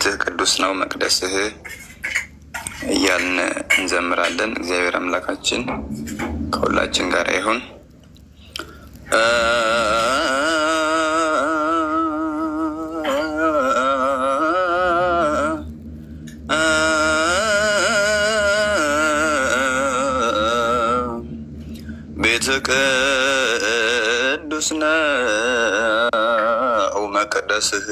ቤትህ ቅዱስ ነው መቅደስህ እያልን እንዘምራለን። እግዚአብሔር አምላካችን ከሁላችን ጋር ይሁን። ቤትህ ቅዱስ ነው መቅደስህ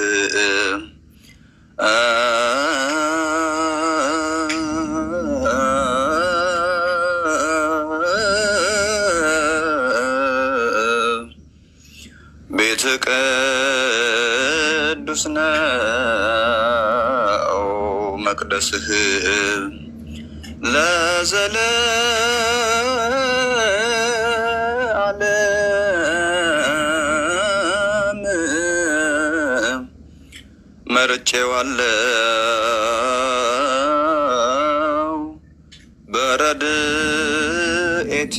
ቤትህ ቅዱስ ነው መቅደስህ ለዘለዓለም መርጬዋለሁ በረድኤቴ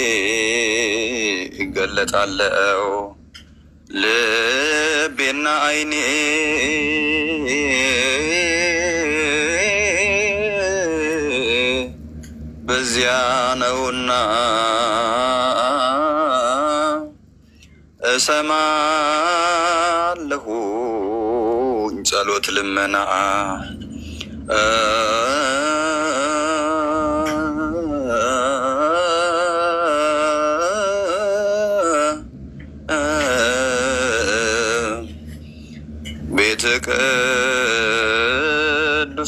እገለጣለሁ ልቤና ዓይኔ በዚያ ነውና እሰማለሁኝ ጸሎት ልመና ቤትህ ቅዱስ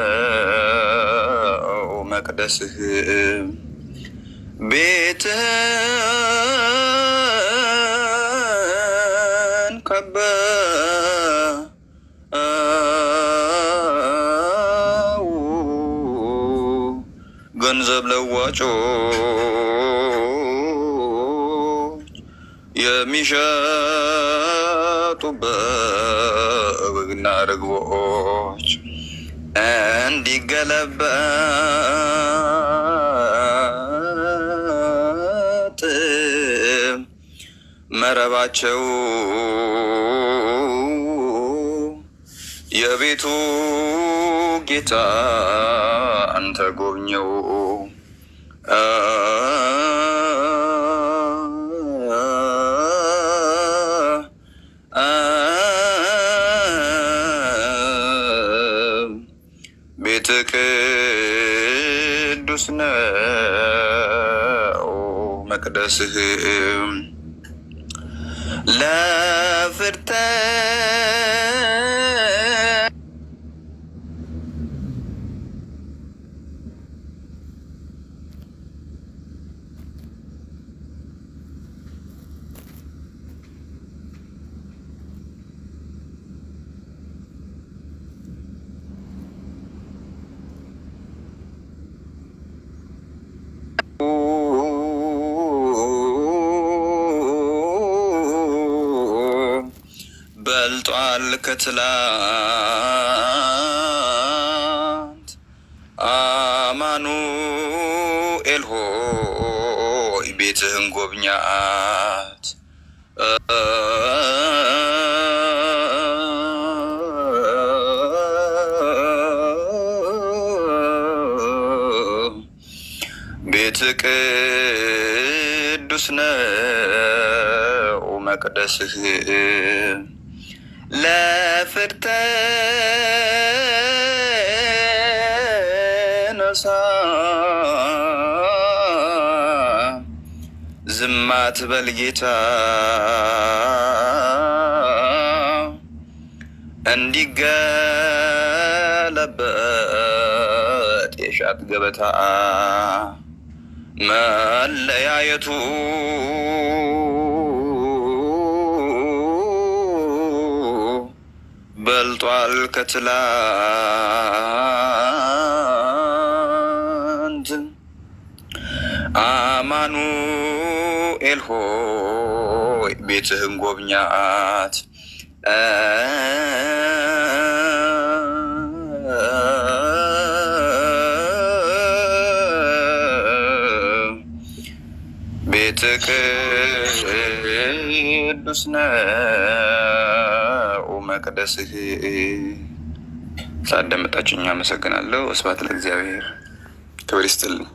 ነው መቅደስህ ቤትህን ከበው ገንዘብ ለዋጮች የሚሸጡበግና ርግቦች እንዲገለበጥ መረባቸው የቤቱ ጌታ አንተ ጎብኘው ቤትህ ቅዱስ ነው መቅደስህ ለፍርተ በልጧል ከትላንት አማኑኤል ሆይ ቤትህን ጎብኛት ቤትህ ቅዱስ ነው መቅደስህ ለፍርድ ተነሳ ዝም አትበል ጌታ እንዲገለበጥ የሻት ገበታ መለያየቱ በልጧል ከትላንት አማኑኤል ሆይ ቤትህን ጎብኛት ቤትህ ቅዱስ ነው መቅደስህ ሳዳመጣችሁኝ አመሰግናለሁ። ስብሐት ለእግዚአብሔር። ክብር ይስጥልኝ።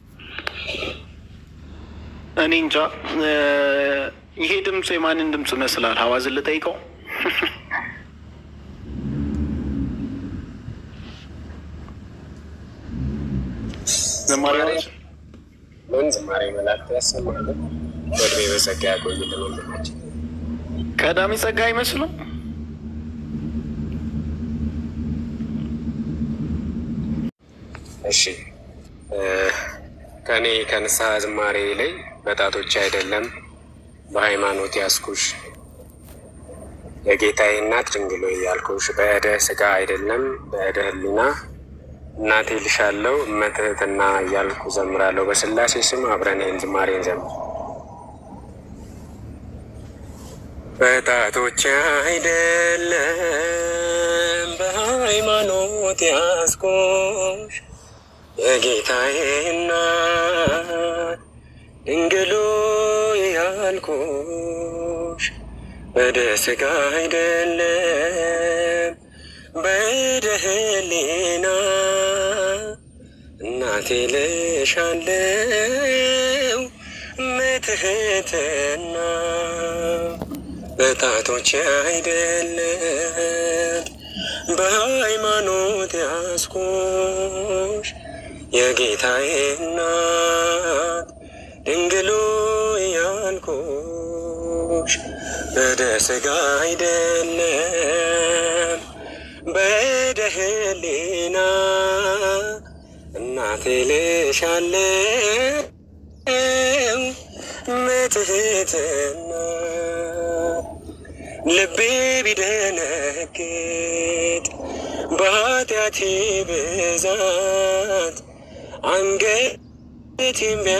እኔ እንጃ ይሄ ድምፅ የማንን ድምፅ ይመስላል? ሐዋዝን ልጠይቀው። ዝማሬ መላእክት ያሰማሉ። ወድሜ በጸጋ ያቆይልን ወንድማችን። ቀዳሚ ጸጋ አይመስሉም? እሺ ከኔ ከንስሐ ዝማሬ ላይ በጣቶች አይደለም በሃይማኖት ያስኩሽ የጌታዬ እናት ድንግል ሆይ ያልኩሽ በእደ ስጋ አይደለም በእደ ሕሊና እናቴ ልሻለው እመትህትና እያልኩ ዘምራለሁ። በስላሴ ስም አብረን ዝማሬን ዘምር። በጣቶች አይደለም በሃይማኖት ያስኩሽ የጌታዬ እናት ድንግል ሆይ ያልኩሽ በእደ ስጋ አይደለም በእደ ሕሊና እናቴ ልሻለው እመትህትና በጣቶች አይደለም በሃይማኖት ያስኩሽ የጌታዬ እናት ድንግል ሆይ ያልኩሽ በእደ ስጋ አይደለም በእደ ሕሊና እናቴ ልሻለው እመትህትና ልቤ ቢደነግጥ በኃጢአቴ ብዛት አንገት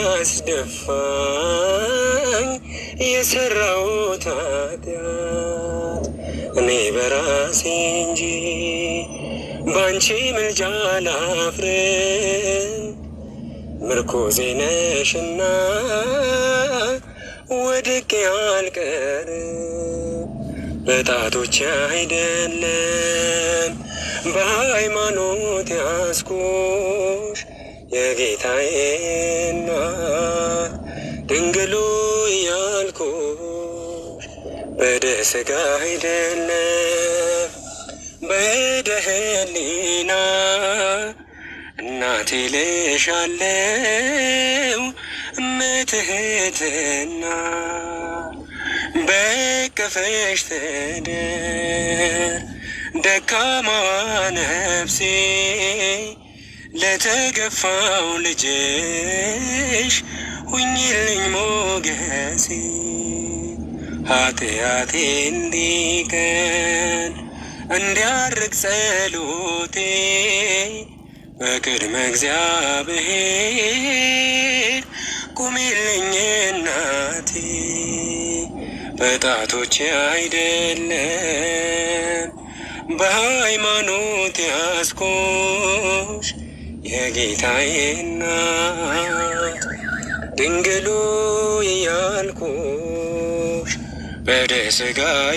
የሚያስደፋኝ የሰራሁት ኃጢአት እኔ በራሴ እንጂ ባንቺ ምልጃ አላፍርም። ምርኮዜ ነሽና ወድቄ አልቀርም። በጣቶች አይደለም በሃይማኖት ያስኩሽ የጌታዬ እናት ድንግል ሆይ ያልኩሽ በእደ ስጋ አይደለም በእደ ሕሊና እናቴ ልሻለው እመትህትና በቅፍሽ ትደር ደካማዋ ነፍሴ ለተገፋው ልጅሽ ሁኚልኝ ሞገሴ ኃጢአቴ እንዲቀል እንዲያርቅ ጸሎቴ በቅድመ እግዚአብሔር ቁሚልኝ እናቴ በጣቶች አይደለም በሃይማኖት ያስኩሽ የጌታዬ እናት ድንግል ሆይ ያልኩሽ በእደ ስጋ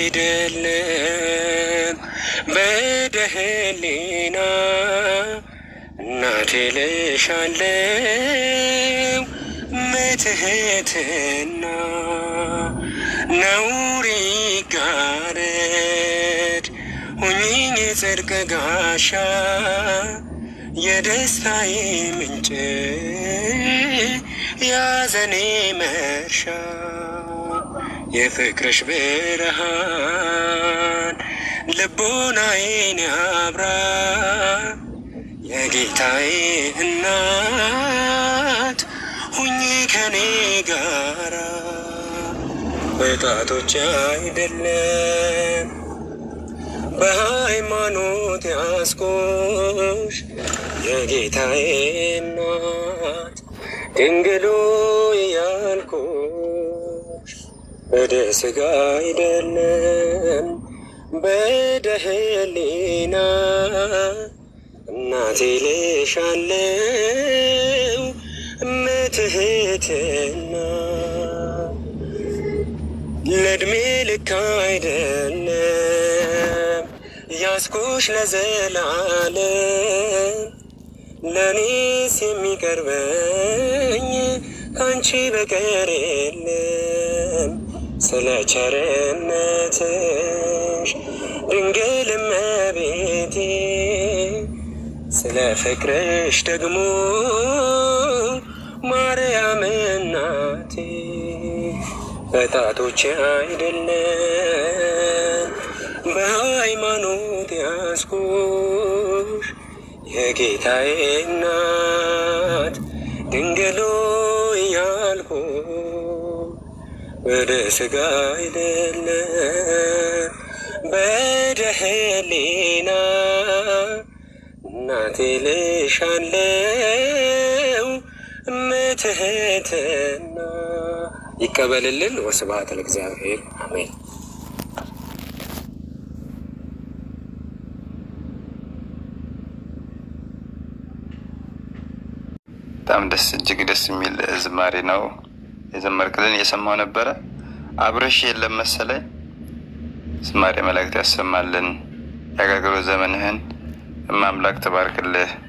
አይደለም በእደ ሕሊና እናቴ ልሻለው እመትህትና ነውሬ ይጋረድ ሁኚኝ የጽድቅ ጋሻ የደስታዬ ምንጭ ያዘኔ መርሻ የፍቅርሽ ብርሃን ልቦናዬን ያብራ የጌታዬ እናት ሁኚ ከኔ ጋራ በጣቶች አይደለም በሃይማኖት ያስኩሽ የጌታዬ እናት ድንግል ሆይ ያልኩሽ በእደ ስጋ አይደለም በእደ ሕሊና እናቴ ልሻለው እመትህትና ለእድሜ ልክ አይደለም ያስኩሽ ለዘላለም ለኔስ የሚቀርበኝ ካንቺ በቀር የለም። ስለ ቸርነትሽ ድንግል እመቤቴ ስለ ፍቅርሽ ደግሞ ማርያም እናቴ በጣቶቼ አይደለም በሃይማኖት ያስኩሽ የጌታዬ እናት ድንግል እያልኩ ወደ ሥጋ አይደለም በደ ሕሊና እናቴ ልሻለው እምትህትና ይቀበልልን። ወስብሐት ለእግዚአብሔር አሜን። በጣም እጅግ ደስ የሚል ዝማሬ ነው የዘመርክልን። እየሰማሁ ነበረ። አብረሽ የለም መሰለኝ። ዝማሬ መላእክት ያሰማልን። የአገልግሎት ዘመንህን አምላክ ተባርክልህ።